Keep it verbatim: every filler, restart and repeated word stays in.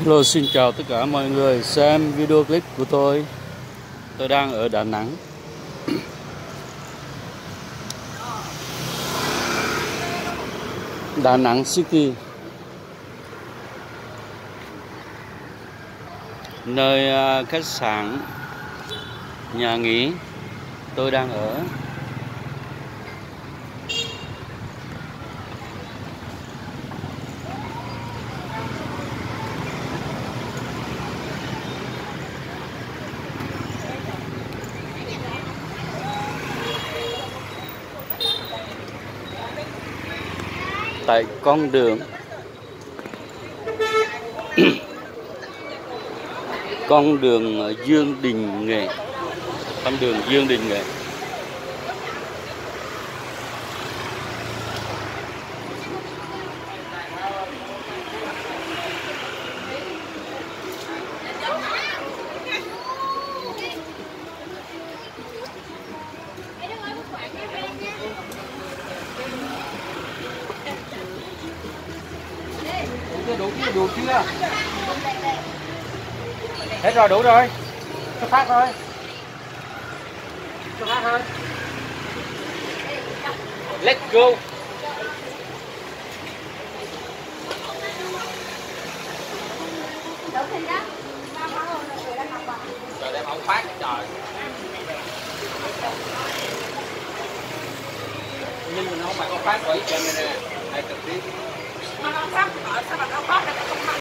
Hello, xin chào tất cả mọi người xem video clip của tôi. Tôi đang ở Đà Nẵng. Đà Nẵng City, nơi khách sạn, nhà nghỉ tôi đang ở. Tại con đường con đường Dương Đình Nghệ, con đường Dương Đình Nghệ. Đủ chưa? Đủ chưa? Hết rồi, đủ rồi. Xuất phát thôi. Xuất phát thôi. Let's go. Trời đem ống phát trời. Nhưng mình không phải ống phát bởi trên này nè. Đây trực tiếp. Mà nó sắp ở sao mà nó phát